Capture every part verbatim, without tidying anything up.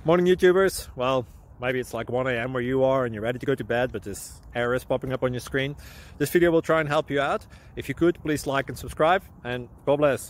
Morning YouTubers. Well, maybe it's like one A M where you are and you're ready to go to bed, but this error is popping up on your screen. This video will try and help you out. If you could, please like and subscribe, and God bless.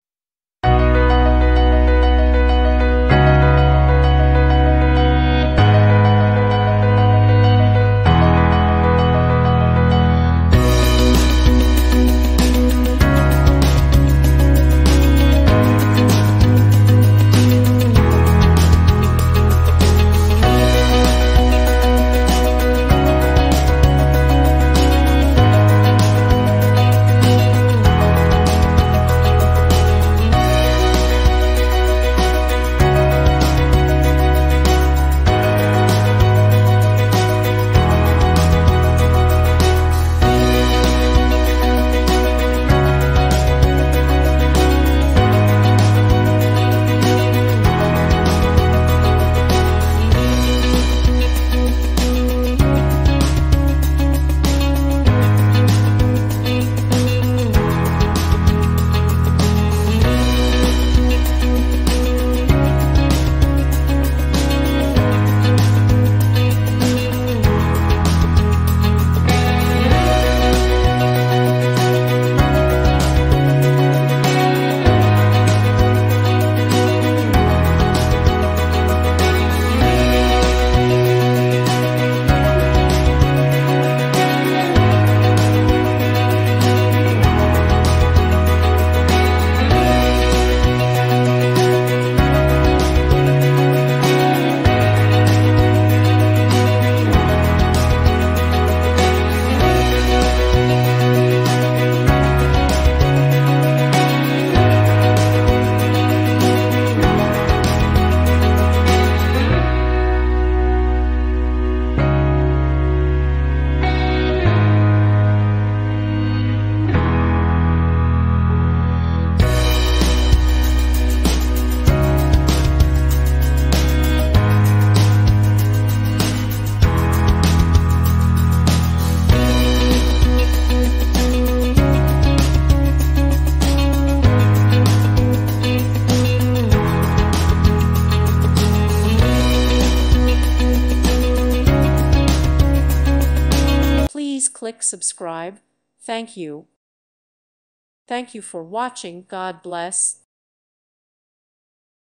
Please click subscribe. Thank you. Thank you for watching. God bless.